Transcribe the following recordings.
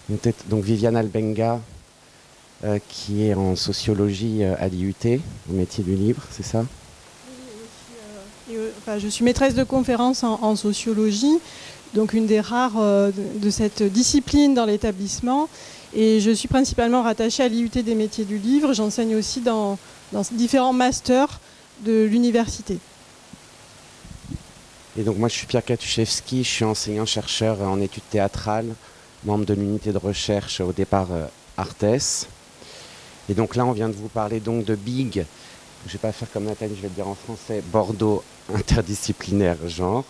Donc Viviane Albenga, qui est en sociologie à l'IUT, au métier du livre, c'est ça? Je suis maîtresse de conférence en sociologie, donc une des rares de cette discipline dans l'établissement. Et je suis principalement rattachée à l'IUT des métiers du livre. J'enseigne aussi dans différents masters de l'université. Et donc moi je suis Pierre Katuszewski, je suis enseignant-chercheur en études théâtrales, membre de l'unité de recherche au départ Artes. Et donc là on vient de vous parler donc de BIG, je ne vais pas faire comme Nathalie, je vais le dire en français, Bordeaux interdisciplinaire genre.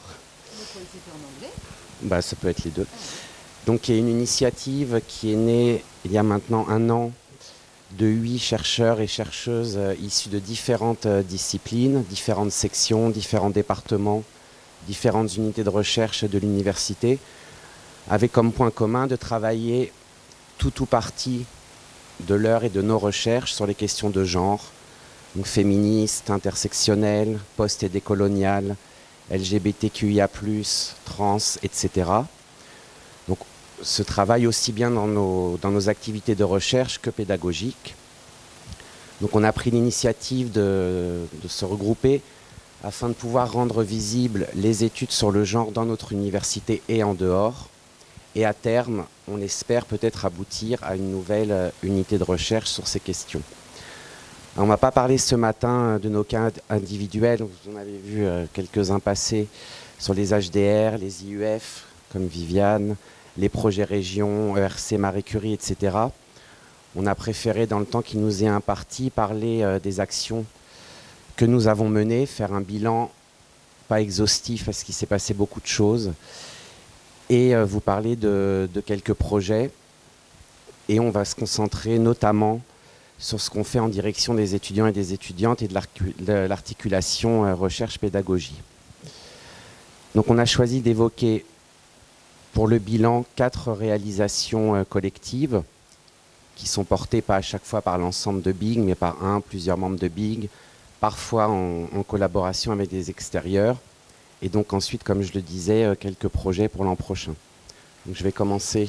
Bah, ça peut être les deux. Donc il y a une initiative qui est née il y a maintenant 1 an de 8 chercheurs et chercheuses issus de différentes disciplines, différentes sections, différents départements, différentes unités de recherche de l'université, avec comme point commun de travailler tout ou partie de leur et de nos recherches sur les questions de genre, donc féministes, intersectionnelles, post- et décoloniales, LGBTQIA+, trans, etc. Donc ce travail aussi bien dans nos activités de recherche que pédagogiques. Donc on a pris l'initiative de se regrouper afin de pouvoir rendre visibles les études sur le genre dans notre université et en dehors. Et à terme, on espère peut-être aboutir à une nouvelle unité de recherche sur ces questions. Alors, on ne va pas parler ce matin de nos cas individuels, vous en avez vu quelques-uns passer sur les HDR, les IUF, comme Viviane, les projets régions, ERC, Marie Curie, etc. On a préféré, dans le temps qui nous est imparti, parler des actions que nous avons menées, faire un bilan pas exhaustif parce qu'il s'est passé beaucoup de choses, et vous parler de quelques projets. Et on va se concentrer notamment sur ce qu'on fait en direction des étudiants et des étudiantes et de l'articulation recherche-pédagogie. Donc on a choisi d'évoquer pour le bilan 4 réalisations collectives qui sont portées pas à chaque fois par l'ensemble de BIG, mais par plusieurs membres de BIG, parfois en collaboration avec des extérieurs. Et donc ensuite, comme je le disais, quelques projets pour l'an prochain. Donc je vais commencer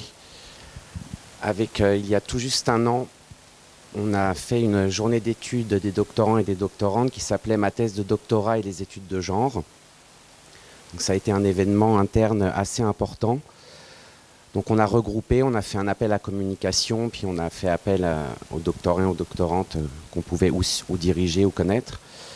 avec, il y a tout juste 1 an, on a fait une journée d'études des doctorants et des doctorantes qui s'appelait « Ma thèse de doctorat et les études de genre ». Donc ça a été un événement interne assez important. Donc on a regroupé, on a fait un appel à communication, puis on a fait appel aux doctorants et aux doctorantes qu'on pouvait ou diriger ou connaître.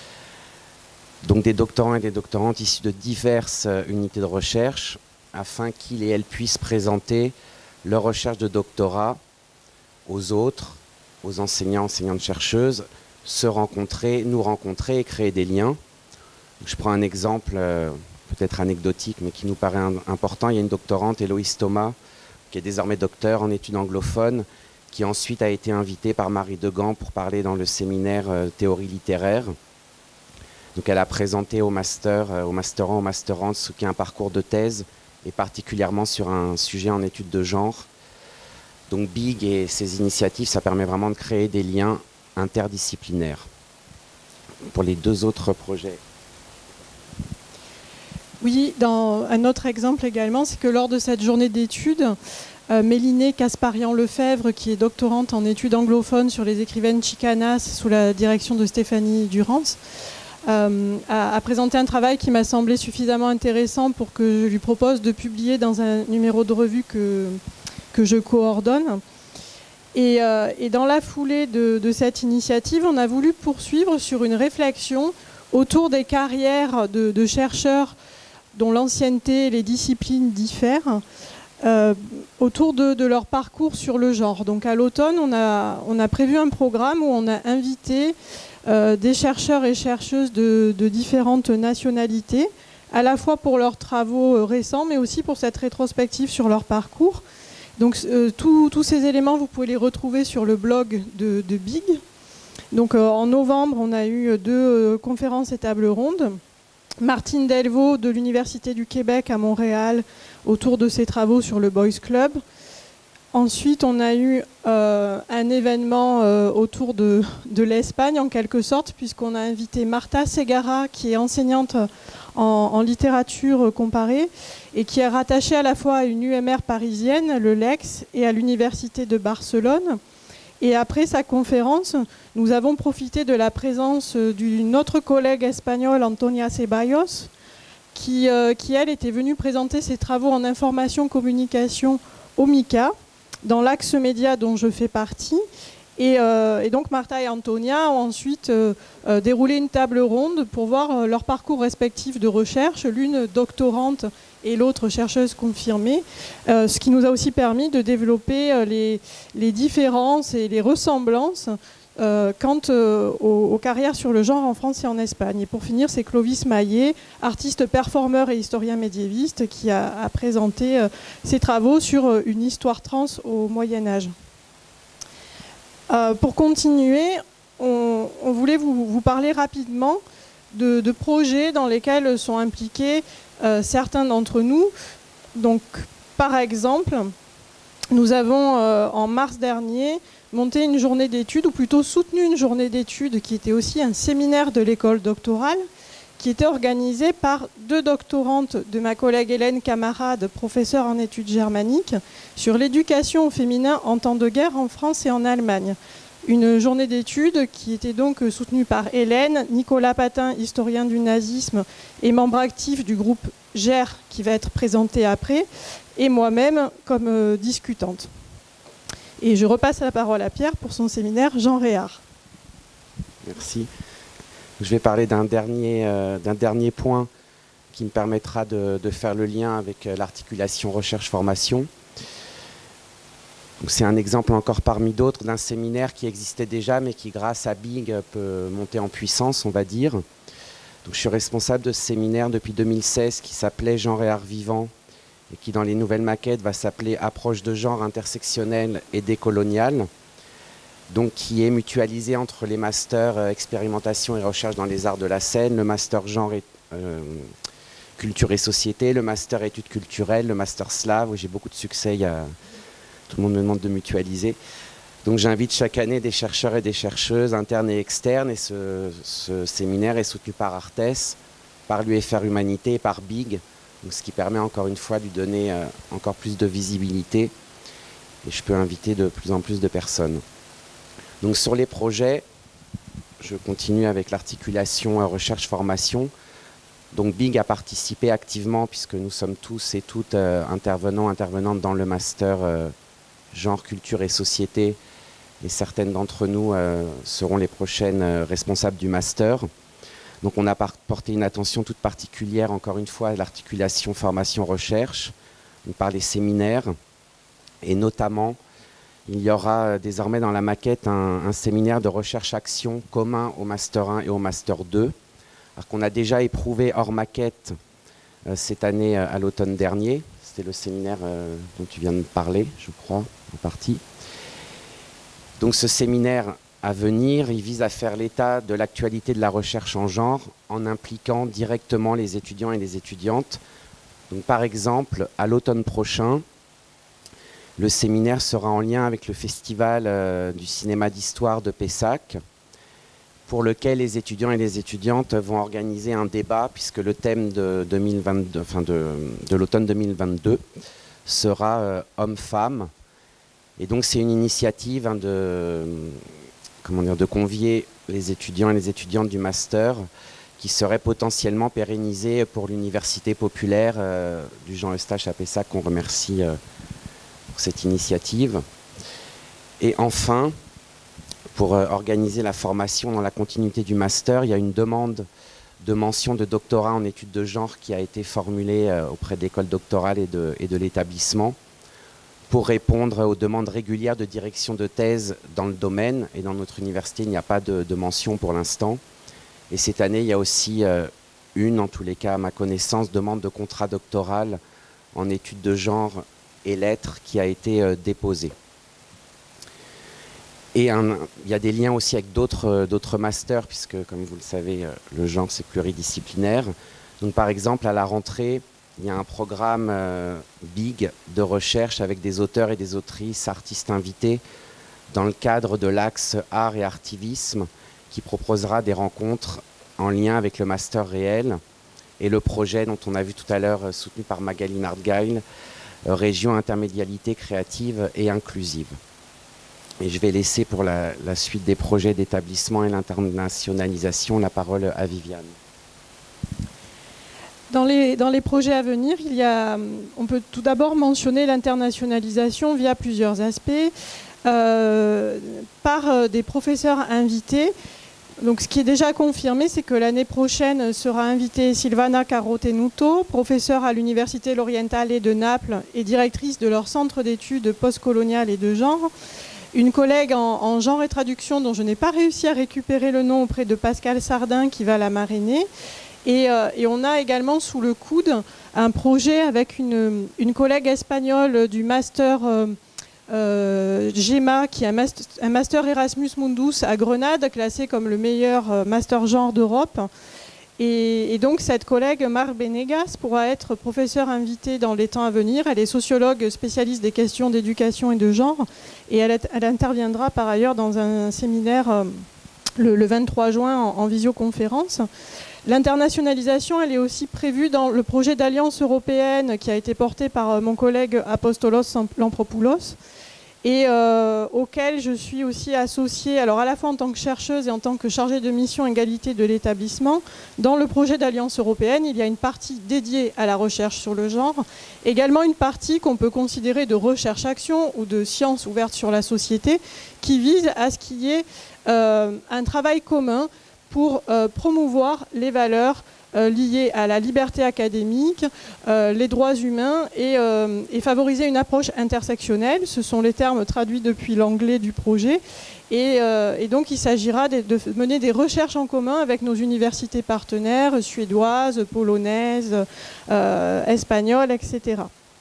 Donc des doctorants et des doctorantes issus de diverses unités de recherche, afin qu'ils et elles puissent présenter leur recherche de doctorat aux autres, aux enseignants, enseignantes chercheuses, se rencontrer, nous rencontrer et créer des liens. Je prends un exemple peut-être anecdotique, mais qui nous paraît important. Il y a une doctorante, Héloïse Thomas, qui est désormais docteur en études anglophones, qui ensuite a été invitée par Marie Degan pour parler dans le séminaire théorie littéraire. Donc elle a présenté au master 1, au master 2, ce qu'est un parcours de thèse, et particulièrement sur un sujet en études de genre. Donc BIG et ses initiatives, ça permet vraiment de créer des liens interdisciplinaires. Pour les 2 autres projets. Oui, un autre exemple également, c'est que lors de cette journée d'études, Mélinée Kasparian-Lefebvre, qui est doctorante en études anglophones sur les écrivaines chicanas sous la direction de Stéphanie Durance, a présenté un travail qui m'a semblé suffisamment intéressant pour que je lui propose de publier dans un numéro de revue que je coordonne. Et dans la foulée de cette initiative, on a voulu poursuivre sur une réflexion autour des carrières de chercheurs dont l'ancienneté et les disciplines diffèrent, autour de leur parcours sur le genre. Donc à l'automne, on a prévu un programme où on a invité des chercheurs et chercheuses de différentes nationalités, à la fois pour leurs travaux récents, mais aussi pour cette rétrospective sur leur parcours. Donc tous ces éléments, vous pouvez les retrouver sur le blog de BIG. Donc en novembre, on a eu 2 conférences et tables rondes. Martine Delvaux de l'Université du Québec à Montréal, autour de ses travaux sur le Boys Club. Ensuite, on a eu un événement autour de l'Espagne, en quelque sorte, puisqu'on a invité Marta Segara, qui est enseignante en littérature comparée, et qui est rattachée à la fois à une UMR parisienne, le LEX, et à l'Université de Barcelone. Et après sa conférence, nous avons profité de la présence d'une autre collègue espagnole, Antonia Ceballos, qui, elle, était venue présenter ses travaux en information-communication au MICA, dans l'axe média dont je fais partie. Et donc Marta et Antonia ont ensuite déroulé une table ronde pour voir leur parcours respectif de recherche, l'une doctorante et l'autre chercheuse confirmée, ce qui nous a aussi permis de développer les différences et les ressemblances quant aux carrières sur le genre en France et en Espagne. Et pour finir, c'est Clovis Maillet, artiste performeur et historien médiéviste, qui a présenté ses travaux sur une histoire trans au Moyen-Âge. Pour continuer, on voulait vous parler rapidement de projets dans lesquels sont impliqués certains d'entre nous. Donc, par exemple, nous avons, en mars dernier, monté une journée d'études, ou plutôt soutenu une journée d'études qui était aussi un séminaire de l'école doctorale, qui était organisé par 2 doctorantes de ma collègue Hélène Camarade, professeure en études germaniques, sur l'éducation au féminin en temps de guerre en France et en Allemagne. Une journée d'études qui était donc soutenue par Hélène, Nicolas Patin, historien du nazisme et membre actif du groupe GER, qui va être présenté après, et moi-même comme discutante. Et je repasse la parole à Pierre pour son séminaire Jean Réard. Merci. Je vais parler d'un dernier point qui me permettra de faire le lien avec l'articulation recherche-formation. C'est un exemple encore parmi d'autres d'un séminaire qui existait déjà, mais qui, grâce à Big, peut monter en puissance, on va dire. Donc, je suis responsable de ce séminaire depuis 2016 qui s'appelait Jean Réard Vivant et qui, dans les nouvelles maquettes, va s'appeler Approche de genre intersectionnelle et décoloniale, donc qui est mutualisé entre les masters expérimentation et recherche dans les arts de la scène, le master genre et culture et société, le master études culturelles, le master slave, où j'ai beaucoup de succès, tout le monde me demande de mutualiser. Donc j'invite chaque année des chercheurs et des chercheuses internes et externes, et ce séminaire est soutenu par Artes, par l'UFR Humanité et par Big, donc ce qui permet encore une fois de lui donner encore plus de visibilité, et je peux inviter de plus en plus de personnes. Donc sur les projets, je continue avec l'articulation recherche-formation. Donc Big a participé activement, puisque nous sommes tous et toutes intervenantes dans le master genre, culture et société, et certaines d'entre nous seront les prochaines responsables du master. Donc on a porté une attention toute particulière, encore une fois, à l'articulation formation-recherche, par les séminaires, et notamment, il y aura désormais dans la maquette un séminaire de recherche-action commun au Master 1 et au Master 2, alors qu'on a déjà éprouvé hors maquette cette année à l'automne dernier. C'était le séminaire dont tu viens de parler, je crois, en partie. Donc ce séminaire à venir, il vise à faire l'état de l'actualité de la recherche en genre en impliquant directement les étudiants et les étudiantes. Donc par exemple, à l'automne prochain, le séminaire sera en lien avec le festival du cinéma d'histoire de Pessac, pour lequel les étudiants et les étudiantes vont organiser un débat, puisque le thème de l'automne 2022 sera homme-femme. Et donc c'est une initiative de convier les étudiants et les étudiantes du master qui serait potentiellement pérennisée pour l'université populaire du Jean Eustache à Pessac, qu'on remercie pour cette initiative. Et enfin, pour organiser la formation dans la continuité du master, il y a une demande de mention de doctorat en études de genre qui a été formulée auprès de l'école doctorale et de l'établissement pour répondre aux demandes régulières de direction de thèse dans le domaine. Et dans notre université, il n'y a pas de mention pour l'instant. Et cette année, il y a aussi en tous les cas à ma connaissance, demande de contrat doctoral en études de genre et lettres qui a été déposée. Et il y a des liens aussi avec d'autres masters, puisque, comme vous le savez, le genre, c'est pluridisciplinaire. Donc, par exemple, à la rentrée, il y a un programme big de recherche avec des auteurs et des autrices, artistes invités, dans le cadre de l'axe art et artivisme, qui proposera des rencontres en lien avec le master réel et le projet dont on a vu tout à l'heure, soutenu par Magali Nardgail, Région intermédialité créative et inclusive. Et je vais laisser pour la suite des projets d'établissement et l'internationalisation la parole à Viviane. Dans les projets à venir, on peut tout d'abord mentionner l'internationalisation via plusieurs aspects, par des professeurs invités. Donc, ce qui est déjà confirmé, c'est que l'année prochaine sera invitée Silvana Caro-Tenuto, professeure à l'Université L'Orientale de Naples et directrice de leur centre d'études postcoloniales et de genre. Une collègue en genre et traduction dont je n'ai pas réussi à récupérer le nom auprès de Pascal Sardin qui va la marrainer. Et on a également sous le coude un projet avec une collègue espagnole du master GEMA, qui est un master Erasmus Mundus à Grenade, classé comme le meilleur master genre d'Europe. Et donc cette collègue, Mar Benegas, pourra être professeure invitée dans les temps à venir. Elle est sociologue spécialiste des questions d'éducation et de genre. Et elle interviendra par ailleurs dans un séminaire le 23 juin en visioconférence. L'internationalisation, elle est aussi prévue dans le projet d'alliance européenne qui a été porté par mon collègue Apostolos Lampropoulos et auquel je suis aussi associée, alors à la fois en tant que chercheuse et en tant que chargée de mission égalité de l'établissement. Dans le projet d'alliance européenne, il y a une partie dédiée à la recherche sur le genre, également une partie qu'on peut considérer de recherche-action ou de sciences ouvertes sur la société, qui vise à ce qu'il y ait un travail commun pour promouvoir les valeurs liées à la liberté académique, les droits humains et favoriser une approche intersectionnelle. Ce sont les termes traduits depuis l'anglais du projet. Et donc il s'agira de mener des recherches en commun avec nos universités partenaires, suédoises, polonaises, espagnoles, etc.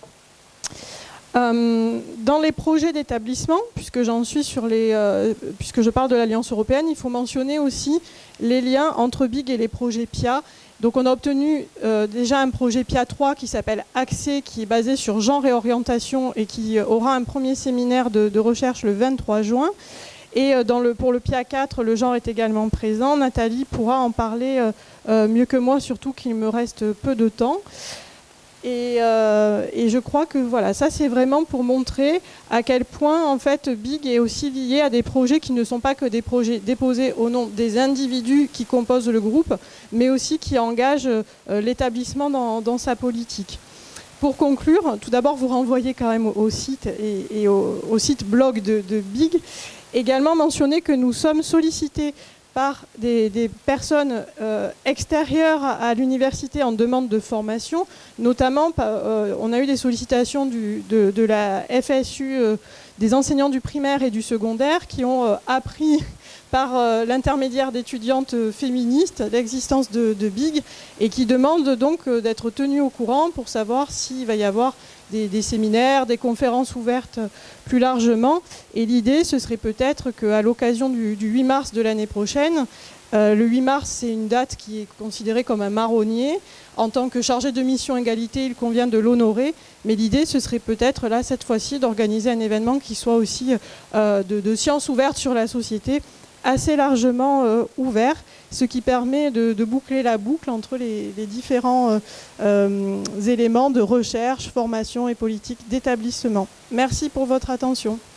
Dans les projets d'établissement, puisque j'en suis puisque je parle de l'Alliance européenne, il faut mentionner aussi les liens entre BIG et les projets PIA. Donc on a obtenu déjà un projet PIA 3 qui s'appelle Accès, qui est basé sur genre et orientation et qui aura un premier séminaire de recherche le 23 juin. Et pour le PIA 4, le genre est également présent. Nathalie pourra en parler mieux que moi, surtout qu'il me reste peu de temps. Et je crois que voilà, ça c'est vraiment pour montrer à quel point en fait BIG est aussi lié à des projets qui ne sont pas que des projets déposés au nom des individus qui composent le groupe, mais aussi qui engagent l'établissement dans sa politique. Pour conclure, tout d'abord vous renvoyez quand même au site et au site blog de BIG. Également mentionner que nous sommes sollicités par des personnes extérieures à l'université en demande de formation. Notamment, on a eu des sollicitations de la FSU, des enseignants du primaire et du secondaire qui ont appris par l'intermédiaire d'étudiantes féministes l'existence de BIG et qui demandent donc d'être tenus au courant pour savoir s'il va y avoir des séminaires, des conférences ouvertes plus largement. Et l'idée, ce serait peut-être qu'à l'occasion du 8 mars de l'année prochaine, le 8 mars, c'est une date qui est considérée comme un marronnier. En tant que chargé de mission égalité, il convient de l'honorer. Mais l'idée, ce serait peut-être, là, cette fois-ci, d'organiser un événement qui soit aussi de sciences ouvertes sur la société, assez largement ouvert, ce qui permet de boucler la boucle entre les différents éléments de recherche, formation et politique d'établissement. Merci pour votre attention.